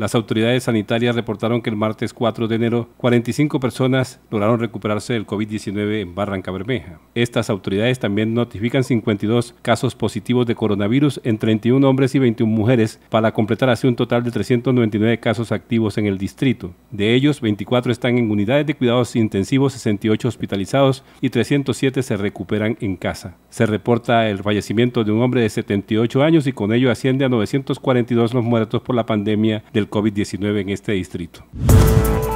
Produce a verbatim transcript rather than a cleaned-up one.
Las autoridades sanitarias reportaron que el martes cuatro de enero, cuarenta y cinco personas lograron recuperarse del COVID diecinueve en Barrancabermeja. Estas autoridades también notifican cincuenta y dos casos positivos de coronavirus en treinta y un hombres y veintiuna mujeres, para completar así un total de trescientos noventa y nueve casos activos en el distrito. De ellos, veinticuatro están en unidades de cuidados intensivos, sesenta y ocho hospitalizados y trescientos siete se recuperan en casa. Se reporta el fallecimiento de un hombre de setenta y ocho años y con ello asciende a novecientos cuarenta y dos los muertos por la pandemia del COVID diecinueve en este distrito.